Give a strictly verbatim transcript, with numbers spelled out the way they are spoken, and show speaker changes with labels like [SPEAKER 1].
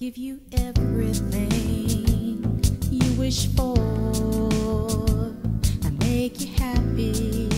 [SPEAKER 1] give you everything you wish for, and make you happy